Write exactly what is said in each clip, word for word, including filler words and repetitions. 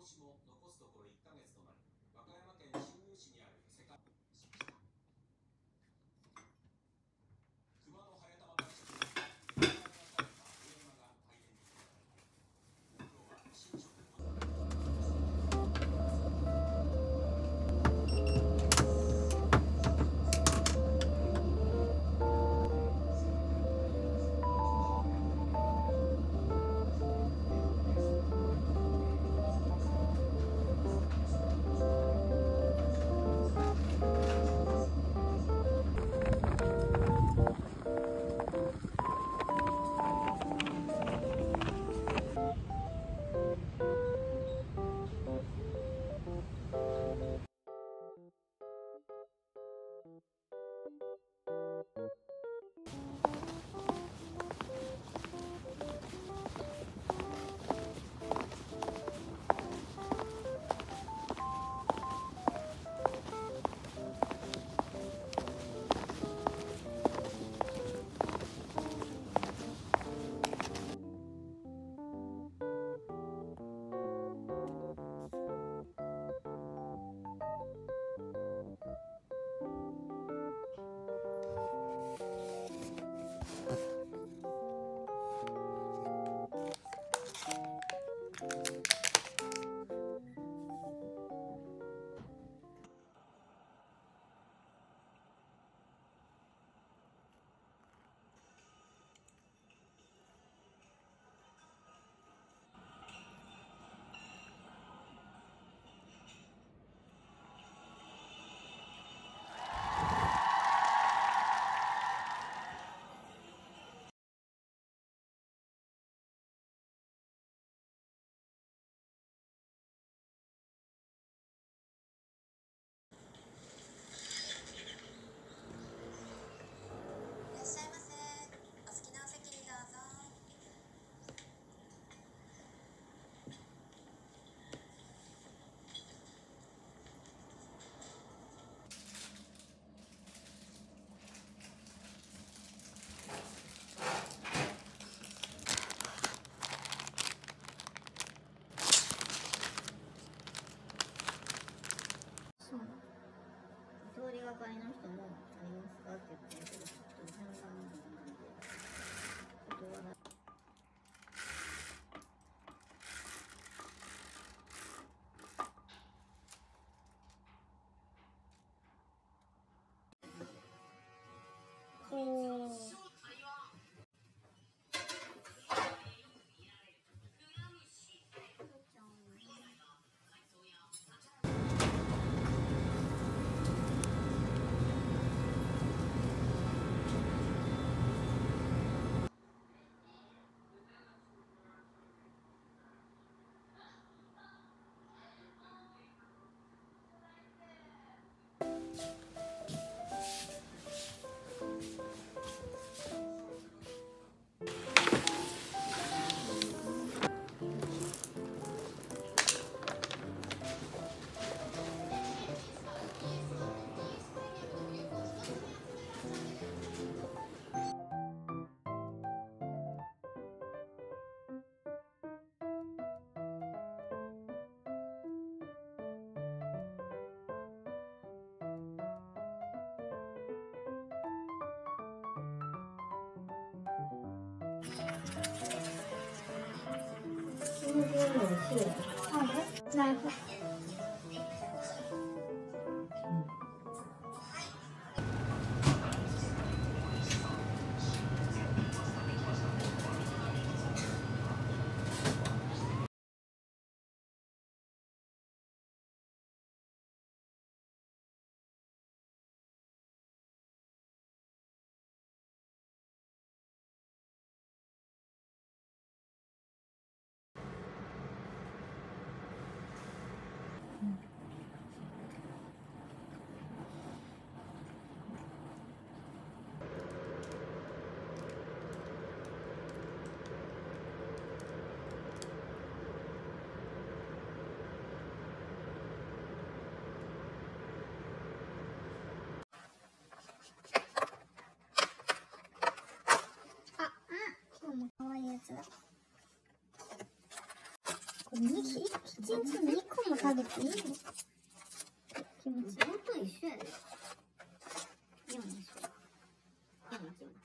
年も残すところいっかげつとなり、和歌山県新宮市にある世界熊野早玉大社で描かれた上山が大変に飾られている。今日は神職通りがかりの人もありますかって言ってるけど、ちょっと順番なんで、ちょっと笑って。おー。なるほど。あ、うん、今日も可愛いやつだ。 これに一日にこも食べていいの？キムチ。本当一緒やで。よんにしようか。よんいきます。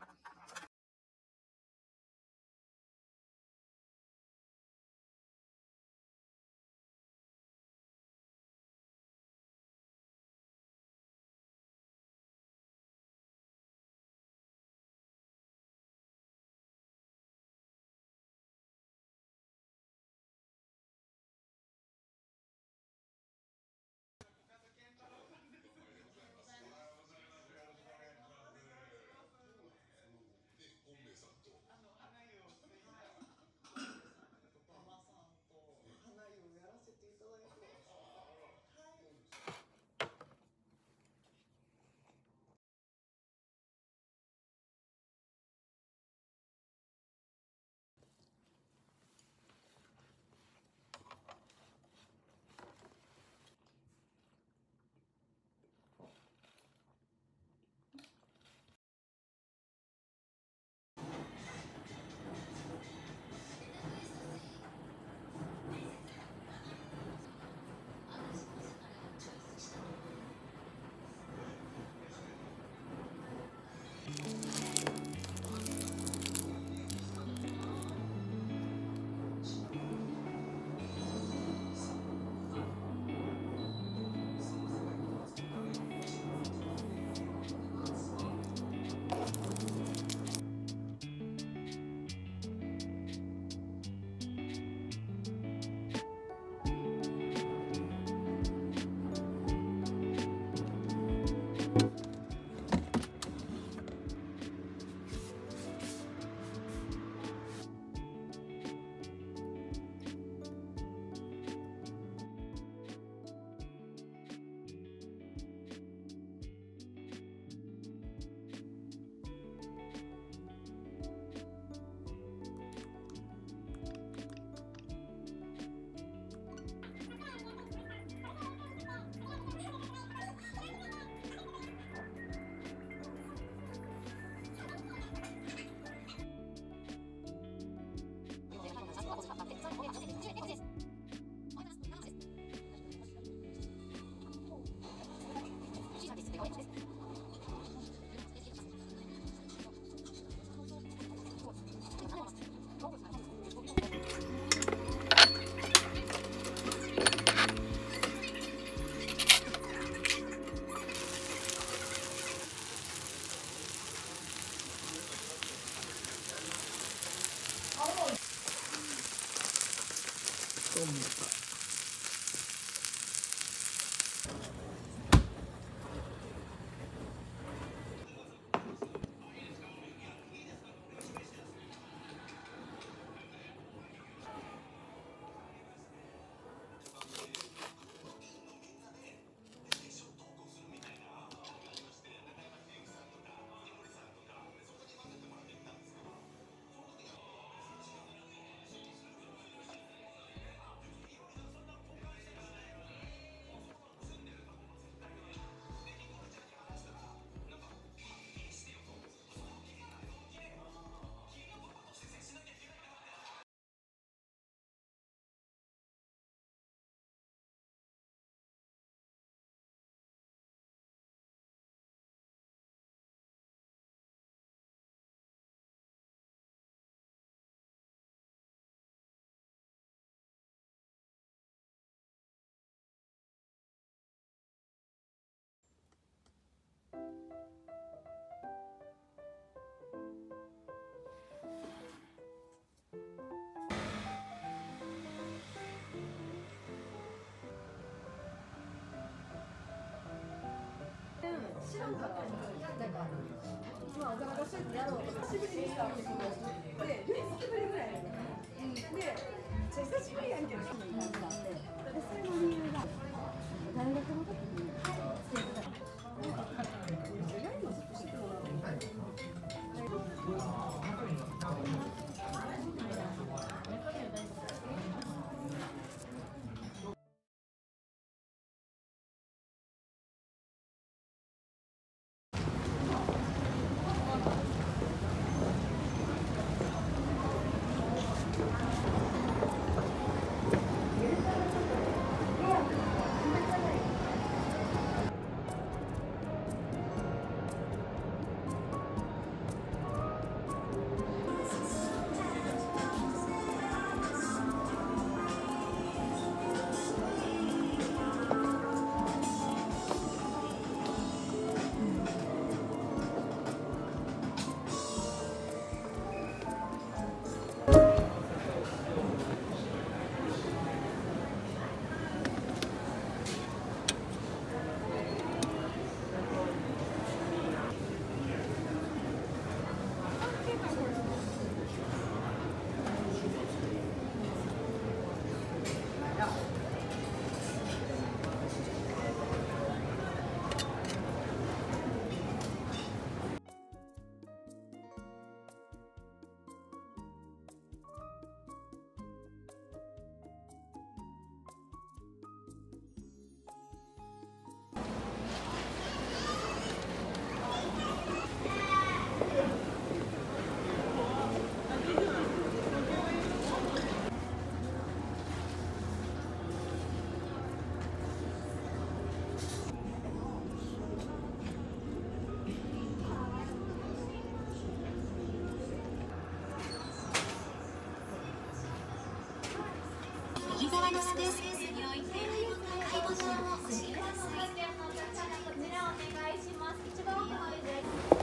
そう思った。 知らんから、なんか、まあ、お金出しといてやろうとか、久しぶりにしたわけで、よんつぶりぐらいで、で、久しぶりやんけど、そういう感じがあって、で、それの理由が、大学の時に、してたら、意外にもずっとしてたのな。 側のスペースにおいて赤いボタンを押してください。 こちらお願いします。一番奥までです。